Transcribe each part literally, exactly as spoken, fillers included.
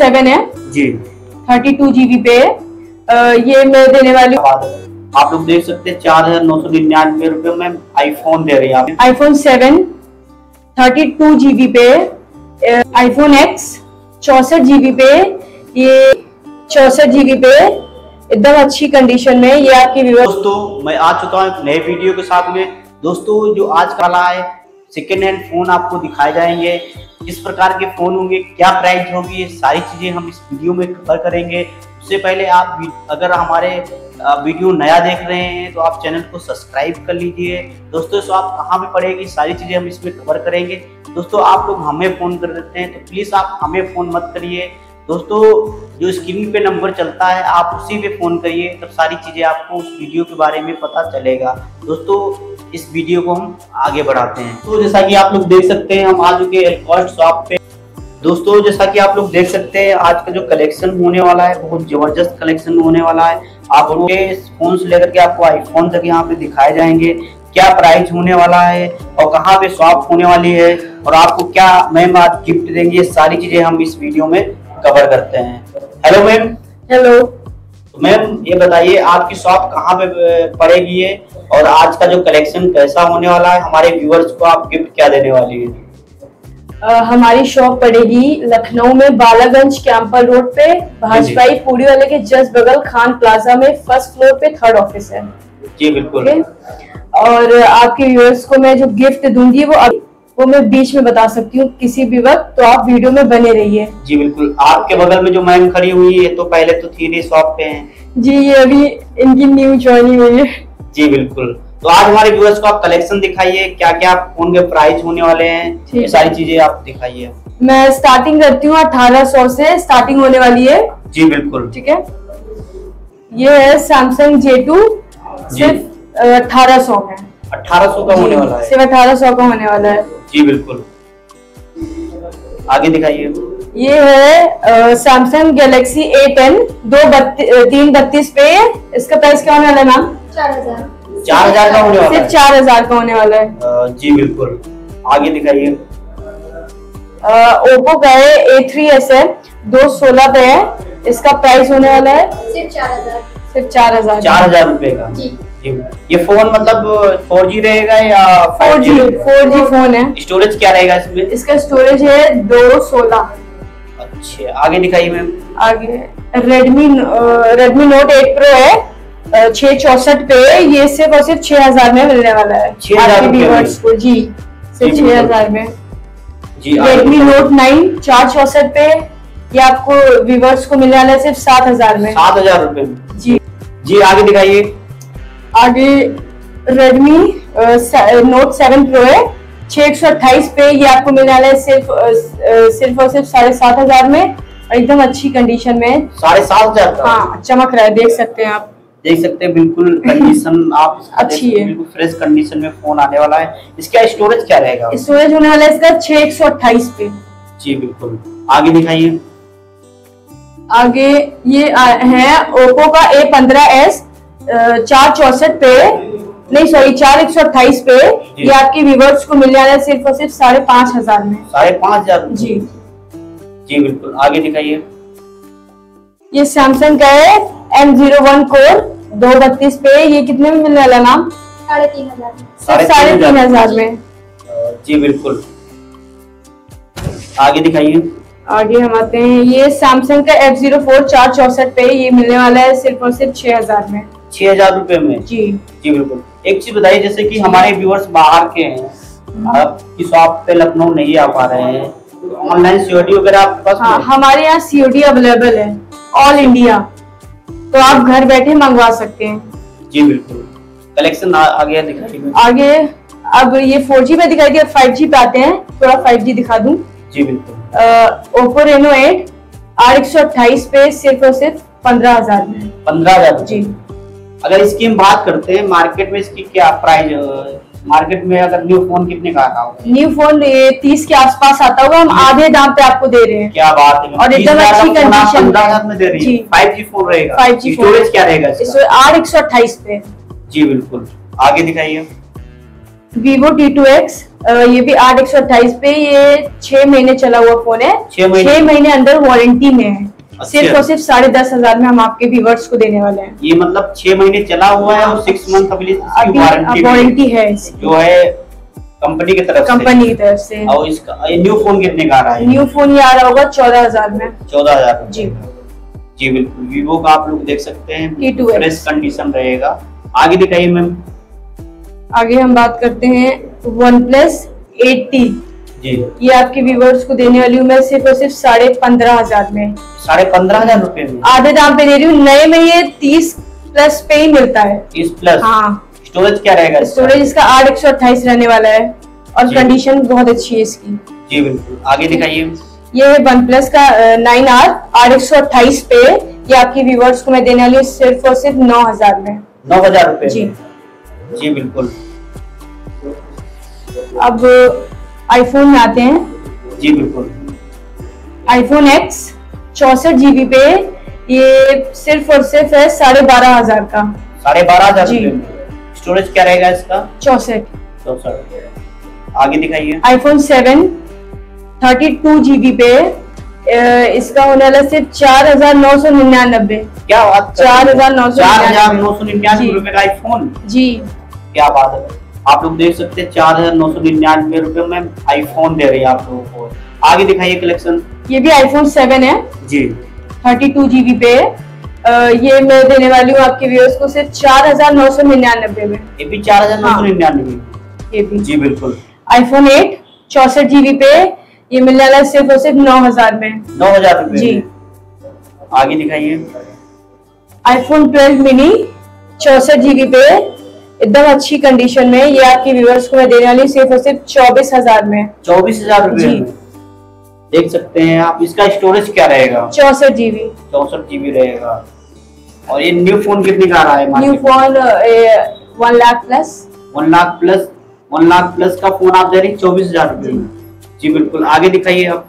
Seven है जी, thirty two GB पे। आ, ये मैं देने वाली हूँ, आप लोग देख सकते हैं चार हजार नौ सौ निन्यानवे रुपए में आईफोन दे रही है। IPhone seven thirty two GB पे, आईफोन एक्स चौसठ जीबी पे, ये चौसठ जीबी पे एकदम अच्छी कंडीशन में। ये आपकी व्यूअर्स। दोस्तों मैं आ चुका हूँ एक नए वीडियो के साथ में। दोस्तों जो आज कल है सेकेंड हैंड फोन आपको दिखाए जाएंगे, किस प्रकार के फोन होंगे, क्या प्राइस होगी, ये सारी चीजें हम इस वीडियो में कवर करेंगे। उससे पहले आप अगर हमारे वीडियो नया देख रहे हैं तो आप चैनल को सब्सक्राइब कर लीजिए। दोस्तों तो आप कहाँ पे पड़ेगी सारी चीजें हम इसमें कवर करेंगे। दोस्तों आप लोग हमें फोन कर देते हैं तो प्लीज आप हमें फोन मत करिए। दोस्तों जो स्क्रीन पे नंबर चलता है आप उसी पे फोन करिए, तब सारी चीजें आपको उस वीडियो के बारे में पता चलेगा। दोस्तों इस वीडियो को हम आगे बढ़ाते हैं। तो जैसा कि आप लोग देख सकते हैं हम आ चुके हैं एलकॉस्ट शॉप पे। दोस्तों जैसा कि आप लोग देख सकते हैं आज का जो कलेक्शन होने वाला है बहुत जबरदस्त कलेक्शन होने वाला है। आप फोन से लेकर के आपको आईफोन तक यहाँ पे दिखाए जाएंगे, क्या प्राइस होने वाला है और कहाँ पे शॉप होने वाली है और आपको क्या मैम आज गिफ्ट देंगे, ये सारी चीजें हम इस वीडियो में कवर करते हैं। Hello ma'am. हेलो मैम ये बताइए आपकी शॉप कहाँ पे पड़ेगी है और आज का जो कलेक्शन कैसा होने वाला है, हमारे व्यूअर्स को आप गिफ्ट क्या देने वाली है? आ, हमारी शॉप पड़ेगी लखनऊ में बालागंज कैंपल रोड पे, भाजपाई पूरी वाले के जस्ट बगल खान प्लाजा में फर्स्ट फ्लोर पे थर्ड ऑफिस है। जी बिल्कुल। और आपके व्यूअर्स को मैं जो गिफ्ट दूंगी वो अब वो मैं बीच में बता सकती हूँ किसी भी वक्त, तो आप वीडियो में बने रहिए। जी बिल्कुल। आपके बगल में जो मैम खड़ी हुई है तो पहले तो थी नहीं शॉप पे हैं। जी ये अभी इनकी न्यू ज्वाइनिंग हुई है। जी बिल्कुल। तो आज हमारे व्यूअर्स को आप कलेक्शन दिखाइए, क्या क्या फोन के प्राइस होने वाले हैं, ये सारी चीजें आप दिखाइए। मैं स्टार्टिंग करती हूँ अठारह सौ से स्टार्टिंग होने वाली है। जी बिल्कुल। ठीक है, ये है सैमसंग जे टू, सिर्फ अठारह सौ में अठारह सौ का होने वाला है, सिर्फ अठारह सौ का होने वाला है। जी बिल्कुल। आगे दिखाइए। ये है सैमसंग गैलेक्सी ए टेन, दो बत्ती, तीन बत्तीस पे। इसका प्राइस क्या होने वाला है मैम? चार हजार चार हजार का होने वाला सिर्फ है। चार हजार का होने वाला है। आ, जी बिल्कुल। आगे दिखाइए। ओप्पो का है ए थ्री एस है, दो सोलह पे है। इसका प्राइस होने वाला है सिर्फ चार हजार सिर्फ चार हजार चार हजार रुपए का। जी। ये फोन मतलब फोर जी रहेगा या four G four G phone है। स्टोरेज क्या रहेगा इसमें? इसका स्टोरेज है दो सोलह। अच्छा आगे दिखाइए मैम। आगे Redmi Redmi Note eight Pro है, छह चौसठ पे। ये सिर्फ और सिर्फ छह हजार में मिलने वाला है छह हजार को। जी सिर्फ छह हजार में। जी। रेडमी नोट नाइन चार चौसठ पे, ये आपको व्यूअर्स को मिलने वाला है सिर्फ सात हजार में। सात हजार रुपए में। जी जी आगे दिखाइए। आगे रेडमी नोट सेवन प्रो है, छह एक सौ अट्ठाईस पे। ये आपको मिलने वाला है सिर्फ सिर्फ और सिर्फ साढ़े सात हजार में और एकदम अच्छी कंडीशन में। साढ़े सात हजार का? हाँ चमक रहा है, देख सकते हैं आप। देख सकते हैं बिल्कुल कंडीशन आप अच्छी है, बिल्कुल फ्रेश कंडीशन में फोन आने वाला है। इसका स्टोरेज क्या रहेगा? स्टोरेज होने वाला है इसका छह एक सौ अट्ठाईस पे। जी बिल्कुल। आगे दिखाइए। आगे ये है ओप्पो का ए पंद्रह एस, चार चौसठ पे, नहीं सॉरी चार एक सौ अट्ठाईस पे। ये आपके व्यूअर्स को मिल जाना है सिर्फ और सिर्फ साढ़े पांच हजार में। साढ़े पांच हजार जी जी बिल्कुल। आगे दिखाइए। ये सैमसंग का है एम जीरो वन कोर, दो बत्तीस पे। ये कितने में मिलने वाला नाम? साढ़े तीन हजार सिर्फ साढ़े तीन हजार में। जी बिल्कुल। आगे दिखाइए। आगे हम आते हैं, ये सैमसंग का एफ जीरो फोर चार चौसठ पे। ये मिलने वाला है सिर्फ और सिर्फ छह हजार में। छह हजार रुपए में? जी जी बिल्कुल। एक चीज बताइए, जैसे कि हमारे व्यूअर्स बाहर के हैं, आपकी शॉप पे लखनऊ नहीं आ पा रहे हैं, ऑनलाइन सीओडी वगैरह आपके पास? हाँ हमारे यहाँ सीओडी अवेलेबल है ऑल इंडिया, तो आप घर बैठे मंगवा सकते हैं। जी बिल्कुल। कलेक्शन आगे दिखाइए। आगे अब ये फोर जी पे दिखाई दिया, फाइव जी पे आते हैं, थोड़ा फाइव जी दिखा दूं। जी बिल्कुल। ओप्पो रेनो एट आठ एक सौ अट्ठाईस पे सिर्फ और सिर्फ पंद्रह हजार में। पंद्रह हजार जी। अगर इसकी हम बात करते हैं मार्केट में इसकी क्या प्राइस, मार्केट में अगर न्यू फोन कितने का आता होगा? न्यू फोन ये तीस के आसपास आता होगा, हम आधे दाम पे आपको दे रहे हैं। क्या बात है, और एकदम अच्छी कंडीशन में दे रही है। फाइव जी फोन रहेगा? फाइव जी स्टोरेज क्या रहेगा इसका? आठ एक सौ अट्ठाईस पे। जी बिल्कुल। आगे दिखाइए। वीवो टी टू एक्स ये भी आठ एक सौ अट्ठाईस पे, ये छह महीने चला हुआ फोन है, छह महीने, छह महीने अंदर वारंटी में है। अच्छा। सिर्फ और सिर्फ साढ़े दस हजार में हम आपके व्यूअर्स को देने वाले हैं। ये मतलब छह महीने चला हुआ है और सिक्स मंथ अभी वारंटी है जो है कंपनी की तरफ कंपनी की तरफ से। और इसका ये न्यू फोन कितने का आ रहा है? न्यू फोन ये आ रहा होगा चौदह हजार में। चौदह हजार जी जी बिल्कुल। वीवो का आप लोग देख सकते हैं, T two X fresh condition रहेगा। आगे दिखाइए मैम। आगे हम बात करते हैं वन प्लस एट्टी जी। ये आपके व्यूअर्स को देने वाली हूँ मैं सिर्फ और सिर्फ साढ़े पंद्रह हजार में। साढ़े पंद्रह हजार रूपए में आधे दाम पे दे रही हूँ। नए में ये तीस प्लस पे ही मिलता है। तीस प्लस। हाँ। स्टोरेज क्या रहेगा? स्टोरेज इसका आठ एक सौ अट्ठाईस रहने वाला है और कंडीशन बहुत अच्छी है इसकी। जी बिल्कुल। आगे दिखाइए। ये है वन प्लस का नाइन आर आठ एक सौ अट्ठाईस पे, ये आपके व्यूअर्स को मैं देने वाली हूँ सिर्फ और सिर्फ नौ हजार में। नौ हजार रूपए जी जी बिल्कुल। अब आईफोन में आते हैं। जी बिल्कुल। आईफोन एक्स चौसठ जीबी पे, ये सिर्फ और सिर्फ है साढ़े बारह हजार का। साढ़े बारह हजार जी। स्टोरेज क्या रहेगा इसका? चौसठ चौसठ। आगे दिखाइए। IPhone seven thirty two GB पे, इसका होने वाला सिर्फ चार हजार नौ सौ निन्यानबे। क्या बात? चार हजार नौ सौ चार हजार नौ सौ निन्यानवे रुपए का आईफोन। जी क्या बात है। आप लोग देख सकते हैं चार हजार नौ सौ निन्यानवे रुपए में आईफोन दे रही है आप लोगों को। आगे दिखाइए कलेक्शन। ये भी आईफोन सेवन है जी, थर्टी टू जीबी पे। आ, ये मैं देने वाली हूँ आपके व्यूअर्स को सिर्फ चार हजार नौ सौ निन्यानबे में। ये भी चार हजार नौ सौ निन्यानवे। ये भी जी बिल्कुल। आईफोन एट चौसठ जीबी पे, ये मिलने वाला है सिर्फ और सिर्फ नौ हजार में। नौ हजार रुपए जी। आगे दिखाइए। आईफोन ट्वेल्व मिनी चौसठ जीबी पे, एकदम अच्छी कंडीशन में, ये आपके व्यूअर्स को मैं देने वाली सिर्फ और सिर्फ चौबीस हजार में। चौबीस हजार रुपए में देख सकते हैं आप। इसका स्टोरेज क्या रहेगा? चौसठ जीबी। चौसठ जीबी रहेगा। और ये न्यू फोन कितने का आ रहा है? New phone one lakh plus. One lakh plus one lakh plus का फोन आप दे रही चौबीस हजार रुपए में। जी बिल्कुल। आगे दिखाइए आप।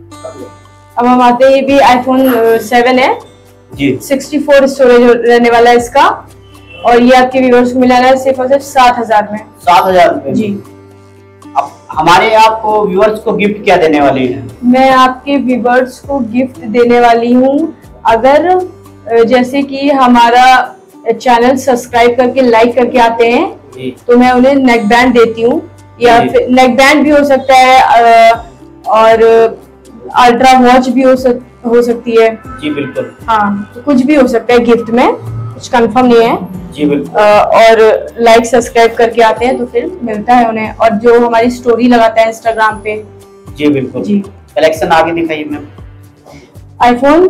अब हम आते हैं, ये भी आईफोन सेवन है जी। सिक्सटी फोर स्टोरेज रहने वाला है इसका, और ये आपके व्यूअर्स को मिलाना है सिर्फ और सिर्फ सात हजार में। सात हजार रुपए जी। अब हमारे आपको व्यूअर्स को गिफ्ट क्या देने वाली है? मैं आपके व्यूअर्स को गिफ्ट देने वाली हूँ, अगर जैसे कि हमारा चैनल सब्सक्राइब करके लाइक करके आते हैं तो मैं उन्हें नेक बैंड देती हूँ, या फिर नेक बैंड भी हो सकता है और अल्ट्रा वॉच भी हो सक हो सकती है। जी बिल्कुल। हाँ, तो कुछ भी हो सकता है गिफ्ट में, कुछ कंफर्म नहीं है। जी बिल्कुल। और लाइक सब्सक्राइब करके आते हैं तो फिर मिलता है उन्हें, और जो हमारी स्टोरी लगाता है इंस्टाग्राम पे। जी बिल्कुल जी। कलेक्शन आगे दिखाइए ma'am. IPhone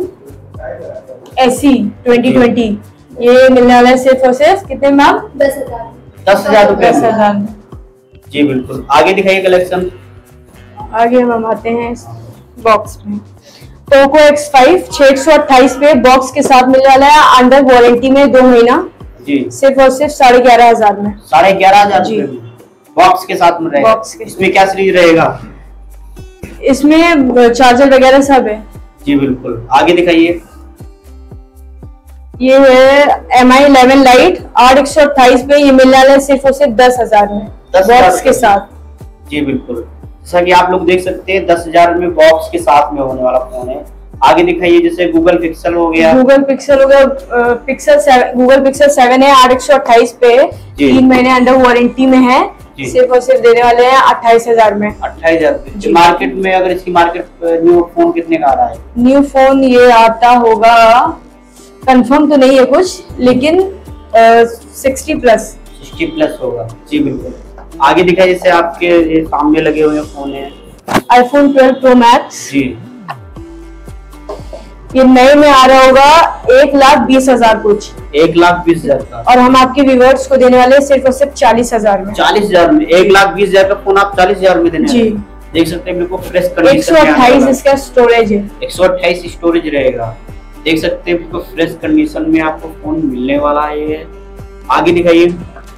SE twenty twenty, ये मिलने वाला है सिर्फ और सिर्फ कितने मैम? दस हजार दस हजार रुपए। दस हजार। जी बिल्कुल। आगे दिखाइए कलेक्शन। आगे हम आते हैं बॉक्स में। पोको एक्स फाइव छह एक सौ अट्ठाईस पे बॉक्स के साथ मिलने वाला है, अंडर वारंटी में, दो महीना जी। सिर्फ और सिर्फ साढ़े ग्यारह हजार में। साढ़े ग्यारह हजार जी बॉक्स के साथ में रहेगा। बॉक्स के इसमें क्या सीरीज रहेगा? इसमें चार्जर वगैरह सब है। जी बिल्कुल। आगे दिखाइए। ये है एम आई इलेवन लाइट आठ एक सौ अट्ठाईस पे, ये मिलने वाला है सिर्फ और सिर्फ दस हजार में, बॉक्स के साथ। जी बिल्कुल। जैसा कि आप लोग देख सकते हैं दस हजार में बॉक्स के साथ में होने वाला फोन है। आगे दिखाइए। जैसे गूगल पिक्सल हो गया। गूगल पिक्सल हो गया, पिक्सल गूगल पिक्सल सेवन है आठ एक सौ अट्ठाईस पे, तीन महीने अंडर वारंटी में है, सिर्फ और सिर्फ देने वाले हैं अट्ठाईस हजार में। अट्ठाईस हजार मार्केट में। अगर इसकी मार्केट न्यू फोन कितने का आ रहा है? न्यू फोन ये आता होगा, कंफर्म तो नहीं है कुछ, लेकिन सिक्सटी प्लस सिक्सटी प्लस होगा। जी बिल्कुल। आगे दिखाइए। जैसे आपके ये सामने लगे हुए फोन है आईफोन ट्वेल्व प्रो मैक्स जी। ये नए में आ रहा होगा एक लाख बीस हजार कुछ, एक लाख बीस हजार का, और हम आपके व्यूअर्स को देने वाले सिर्फ और सिर्फ चालीस हजार में। चालीस हजार में एक लाख बीस हजार का फोन आप चालीस हजार में देने जी। देख सकते हैं बिल्कुल फ्रेश कंडीशन। एक सौ अट्ठाईस इसका स्टोरेज है। एक सौ अट्ठाईस स्टोरेज रहेगा। देख सकते हैं बिल्कुल फ्रेश कंडीशन में आपको फोन मिलने वाला है ये। आगे दिखाइए।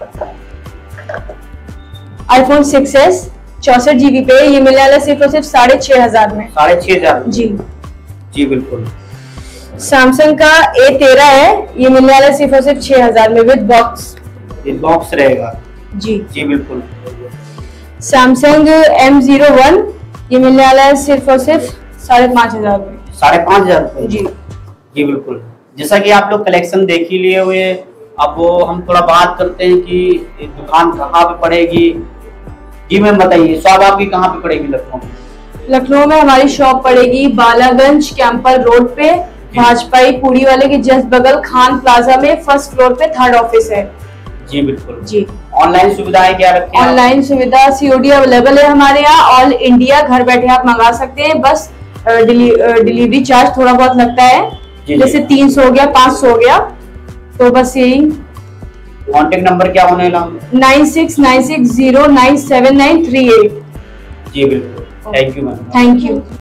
आईफोन सिक्स एस चौसठ जीबी पे, ये मिलने वाला सिर्फ और सिर्फ साढ़े छह हजार में। साढ़े छह हजार जी। जी बिल्कुल। सैमसंग का ए तेरह है, ये मिलने वाला सिर्फ और सिर्फ छह हजार में विद बॉक्स। विद बॉक्स रहेगा। जी जी बिल्कुल। सैमसंग एम जीरो वन, ये मिलने वाला है सिर्फ और सिर्फ साढ़े पाँच हजार रुपये। साढ़े पाँच हजार रुपये जी जी बिल्कुल। जैसा कि आप लोग कलेक्शन देख ही लिए हुए, अब वो हम थोड़ा बात करते हैं कि दुकान कहाँ पे पड़ेगी। जी मैम बताइए, शॉप आपकी कहाँ पे पड़ेगी लखनऊ में? लखनऊ में हमारी शॉप पड़ेगी बालागंज कैंपर रोड पे, भाजपाई पूरी वाले के जस्ट बगल खान प्लाजा में, फर्स्ट फ्लोर पे थर्ड ऑफिस है। जी बिल्कुल जी। ऑनलाइन सुविधाएं क्या रखी हैं? ऑनलाइन सुविधा सीओडी अवेलेबल है हमारे यहाँ, ऑल इंडिया घर बैठे आप मंगा सकते हैं। बस डिलीवरी चार्ज थोड़ा बहुत लगता है, जैसे तीन सौ हो गया, पाँच सौ हो गया, तो बस यही। कॉन्टेक्ट नंबर क्या होने लगा? Nine six nine six zero nine seven nine three eight. जी बिल्कुल, thank you ma'am. Thank you.